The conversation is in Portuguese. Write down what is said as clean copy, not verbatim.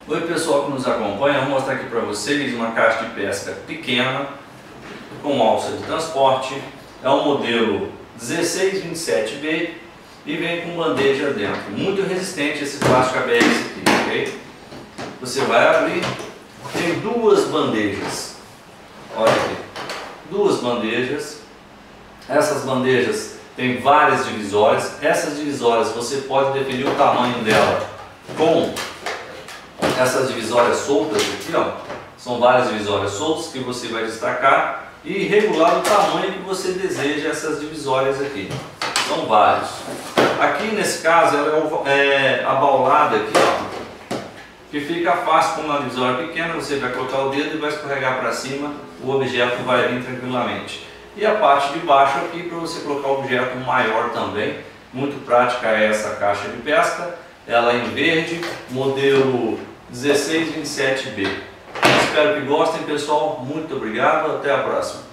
Oi pessoal que nos acompanha, eu vou mostrar aqui para vocês uma caixa de pesca pequena com alça de transporte. É um modelo 1627B e vem com bandeja dentro. Muito resistente esse plástico ABS aqui, ok? Você vai abrir, tem duas bandejas. Olha aqui, duas bandejas. Essas bandejas têm várias divisórias. Essas divisórias você pode definir o tamanho dela com essas divisórias soltas aqui, ó. São várias divisórias soltas que você vai destacar e regular o tamanho que você deseja essas divisórias aqui. São vários. Aqui nesse caso ela é abaulada aqui, ó, que fica fácil com uma divisória pequena. Você vai colocar o dedo e vai escorregar para cima, o objeto vai vir tranquilamente. E a parte de baixo aqui para você colocar o objeto maior também. Muito prática é essa caixa de pesca. Ela é em verde, modelo 1627B. Espero que gostem, pessoal. Muito obrigado. Até a próxima.